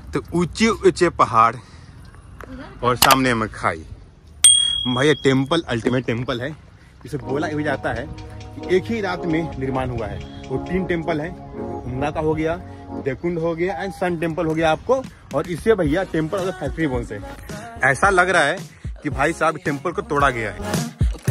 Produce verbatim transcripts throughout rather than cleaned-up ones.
तो ऊंचे ऊंचे पहाड़ और सामने में खाई। भैया टेम्पल अल्टीमेट टेम्पल है। इसे बोला भी जाता है कि एक ही रात में निर्माण हुआ है। वो तीन टेम्पल है, उमगा का हो गया, देवकुंड हो गया एंड सन टेम्पल हो गया आपको। और इसे भैया टेम्पल ऑफ द फैक्ट्री बोलते हैं। ऐसा लग रहा है कि भाई साहब टेम्पल को तोड़ा गया है।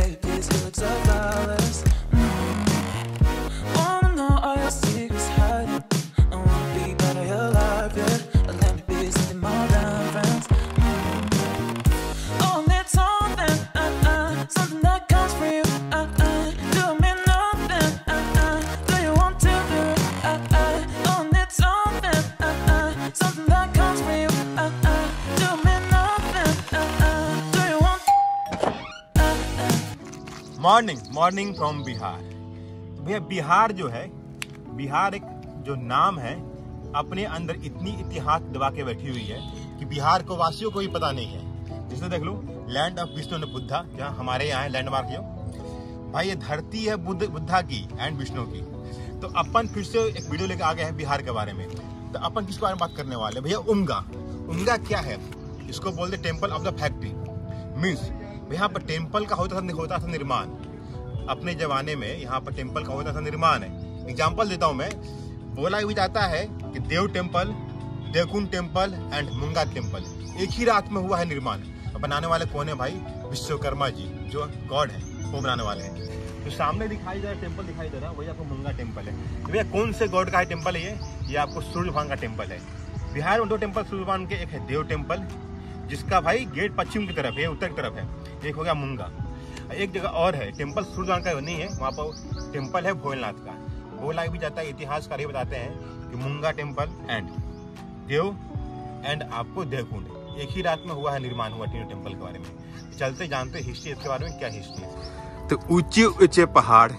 Morning morning from Bihar. भैया बिहार जो है, बिहार एक जो नाम है अपने अंदर इतनी इतिहास दबा के बैठी हुई है कि बिहार को वासियों को भी पता नहीं है। जैसे देख लो, land of Vishnu and Buddha, जहाँ हमारे यहाँ है लैंडमार्क जो भाई, ये धरती है बुद्ध बुद्धा की एंड विष्णु की। तो अपन फिर से एक वीडियो लेके आ गए हैं बिहार के बारे में। तो अपन किसके बारे में बात करने वाले भैया? उमगा। उमगा क्या है? इसको बोलते temple of the factory. Means यहाँ पर टेम्पल का होता था होता था निर्माण। अपने जमाने में यहाँ पर टेम्पल का होता था निर्माण है। एग्जाम्पल देता हूँ मैं। बोला भी जाता है कि Dev temple, Deokund temple and Munga temple एक ही रात में हुआ है निर्माण। बनाने वाले कौन है भाई? विश्वकर्मा जी, जो गॉड है, वो बनाने वाले हैं। तो सामने दिखाई दे रहा टेम्पल दिखाई दे रहा वही आपको मुंगा टेम्पल है। भैया कौन से गॉड का है टेम्पल है ये? ये आपको सूर्य भगवान का टेम्पल है। बिहार में दो टेम्पल सूर्य भगवान के, एक है देव टेम्पल जिसका भाई गेट पश्चिम की तरफ है, उत्तर की तरफ है। एक हो गया मुंगा। एक जगह और है टेम्पल सूर्य भगवान का नहीं है, वहाँ पर टेम्पल है भोलेनाथ का। बोला भी जाता है, इतिहासकार ये बताते हैं कि मुंगा टेम्पल एंड देव एंड आपको देवकुंड एक ही रात में हुआ है, निर्माण हुआ तीनों टेम्पल के बारे में। चलते जानते हिस्ट्री इसके बारे में, क्या हिस्ट्री है। तो ऊंचे ऊंचे पहाड़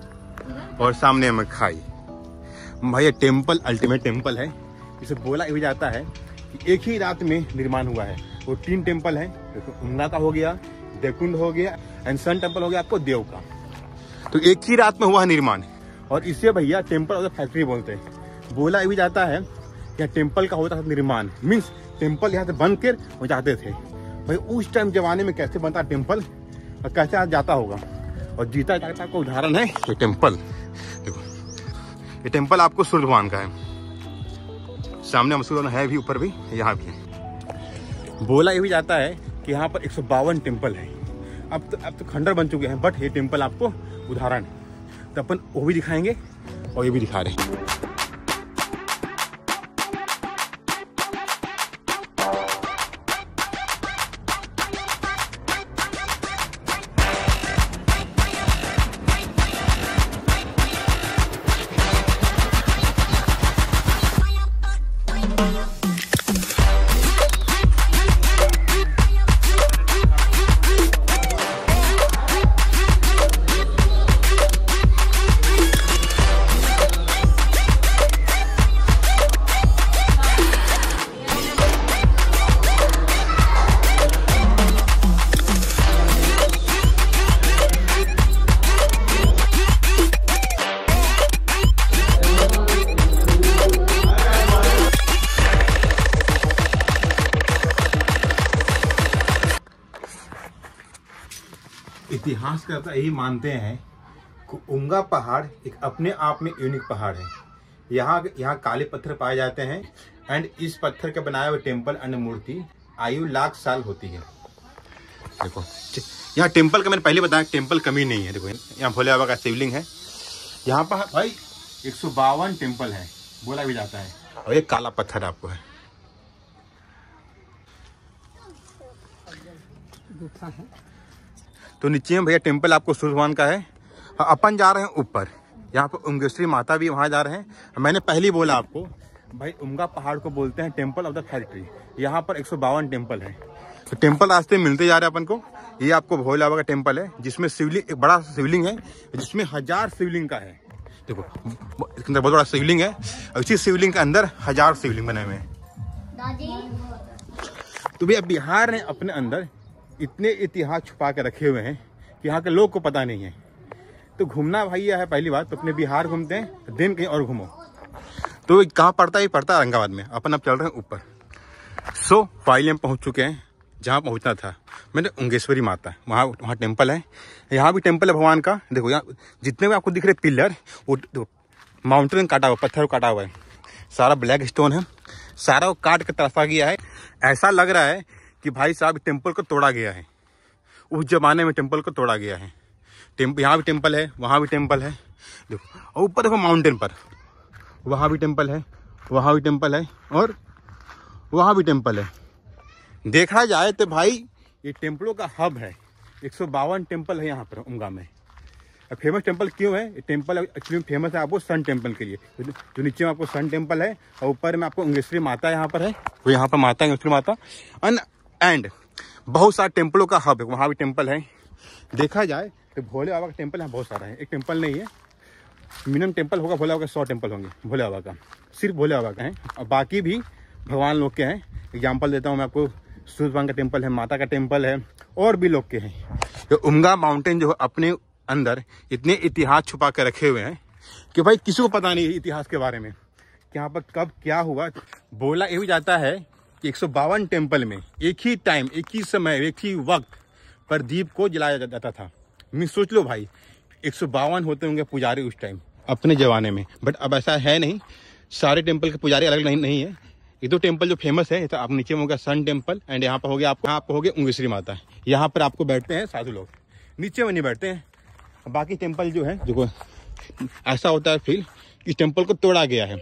और सामने में खाई। भैया टेम्पल अल्टीमेट टेम्पल है। इसे बोला भी जाता है कि एक ही रात में निर्माण हुआ है। वो तीन टेम्पल है, उमगा का हो गया, देवकुंड हो गया एंड सन टेम्पल हो गया आपको देव का। तो एक ही रात में हुआ है निर्माण। और इसे भैया टेम्पल ऑफ द फैक्ट्री बोलते हैं। बोला भी जाता है कि टेम्पल का होता था निर्माण। मीन्स टेम्पल यहाँ से बन कर हो जाते थे। भाई उस टाइम जमाने में कैसे बनता टेम्पल और कैसे आज जाता होगा। और जीता जाता का उदाहरण है ये टेम्पल। देखो ये टेम्पल आपको सूर्य भगवान का है। सामने सूर्य है भी, ऊपर भी, यहाँ भी है। बोला ये भी जाता है कि यहाँ पर एक सौ बावन टेम्पल है। अब तो अब तो खंडर बन चुके हैं, बट ये टेम्पल आपको उदाहरण है। तो अपन वो भी दिखाएंगे और ये भी दिखा रहे हैं। इतिहासकार यही मानते हैं कि उमगा पहाड़ एक अपने आप में यूनिक पहाड़ है। यहाँ यहाँ काले पत्थर पाए जाते हैं एंड इस पत्थर के बनाए हुए टेम्पल अन्य मूर्ति आयु लाख साल होती है। देखो यहाँ टेम्पल का मैंने पहले बताया, टेम्पल कमी नहीं है। देखो यहाँ भोले बाबा का शिवलिंग है। यहाँ पर भाई एक सौ बावन टेम्पल है, बोला भी जाता है। और एक काला पत्थर आपको है। तो नीचे में भैया टेम्पल आपको सूर्य भगवान का है। अपन जा रहे हैं ऊपर, यहाँ पर उमगेश्वरी माता भी वहाँ जा रहे हैं। मैंने पहले ही बोला आपको भाई, उमगा पहाड़ को बोलते हैं टेम्पल ऑफ द फैक्ट्री। यहाँ पर एक सौ बावन टेम्पल है। तो टेम्पल रास्ते मिलते जा रहे हैं अपन को। ये आपको भोले बाबा का टेम्पल है, जिसमें शिवलिंग, एक बड़ा शिवलिंग है जिसमें हजार शिवलिंग का है। देखो इसके अंदर बहुत बड़ा शिवलिंग है और इसी शिवलिंग के अंदर हजार शिवलिंग बने हुए हैं। तो भैया बिहार ने अपने अंदर इतने इतिहास छुपा के रखे हुए हैं कि यहाँ के लोग को पता नहीं है। तो घूमना भाई है पहली बात, तो अपने बिहार घूमते हैं, दिन कहीं और घूमो। तो कहाँ पड़ता है? पड़ता है औरंगाबाद में। अपन अब चल रहे हैं ऊपर। सो फाइनली हम पहुंच चुके हैं जहाँ पहुंचना था। मैंने उंगेश्वरी माता, वहाँ वहाँ टेम्पल है, यहाँ भी टेम्पल है भगवान का। देखो यहाँ जितने भी आपको दिख रहे पिलर, वो माउंटेन काटा हुआ, पत्थर काटा हुआ है, सारा ब्लैक स्टोन है, सारा वो काट के तराशा गया है। ऐसा लग रहा है कि भाई साहब टेम्पल को तोड़ा गया है, उस जमाने में टेम्पल को तोड़ा गया है। टेम्पल यहाँ भी टेम्पल है, वहाँ भी टेम्पल है। देखो और ऊपर देखो माउंटेन पर, वहाँ भी टेम्पल है, वहाँ भी टेम्पल है और वहाँ भी टेम्पल है। देखा जाए तो भाई ये टेम्पलों का हब है। एक सौ बावन टेम्पल है यहाँ पर उमगा में। अब फेमस टेम्पल क्यों है? ये टेम्पल एक्चुअली फेमस है आपको सन टेम्पल के लिए। जो नीचे में आपको सन टेम्पल है और ऊपर में आपको उंगेश्वरी माता यहाँ पर है, वो यहाँ पर माता है उंगेश्वरी माता। एंड एंड बहुत सारे टेम्पलों का हब है, वहाँ भी टेम्पल है। देखा जाए तो भोले बाबा का टेम्पल यहाँ बहुत सारा है, एक टेम्पल नहीं है, मिनिमम टेम्पल होगा भोले बाबा का, सौ टेम्पल होंगे भोले बाबा का, सिर्फ भोले बाबा का है। और बाकी भी भगवान लोग के हैं। एग्जाम्पल देता हूँ मैं आपको, सूर्य भगवान का टेम्पल है, माता का टेम्पल है और भी लोग के हैं। तो उमगा माउंटेन जो अपने अंदर इतने इतिहास छुपा के रखे हुए हैं कि भाई किसी को पता नहीं इतिहास के बारे में, कि यहाँ पर कब क्या हुआ। बोला ये भी जाता है कि एक सौ बावन टेम्पल में एक ही टाइम, एक ही समय, एक ही वक्त पर दीप को जलाया जाता था। मैं सोच लो भाई, एक सौ बावन होते होंगे पुजारी उस टाइम अपने जमाने में, बट अब ऐसा है नहीं। सारे टेम्पल के पुजारी अलग नहीं, नहीं है। ये दो टेम्पल जो फेमस है, तो आप नीचे में हो गया सन टेम्पल एंड यहाँ पर हो गया आपको, यहाँ पर हो गया उंगेश्वरी माता। यहाँ पर आपको बैठते हैं साधु लोग, नीचे में नहीं बैठते हैं। बाकी टेम्पल जो है, जो ऐसा होता है फील कि टेम्पल को तोड़ा गया है,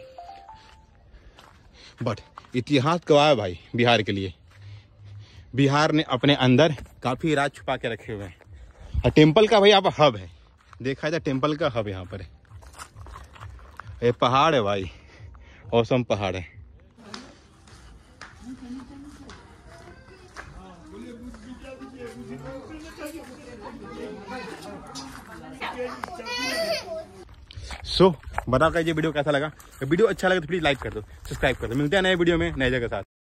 बट इतिहास गवाह है भाई बिहार के लिए। बिहार ने अपने अंदर काफी राज छुपा के रखे हुए हैं। और टेम्पल का भाई यहाँ पर हब है, देखा जाए टेम्पल का हब यहाँ पर है। ये पहाड़ है भाई, औसम पहाड़ है। सो so, बता कर ये वीडियो कैसा लगा। वीडियो अच्छा लगा तो प्लीज लाइक कर दो, सब्सक्राइब कर दो। मिलते हैं नए वीडियो में नए जगह साथ।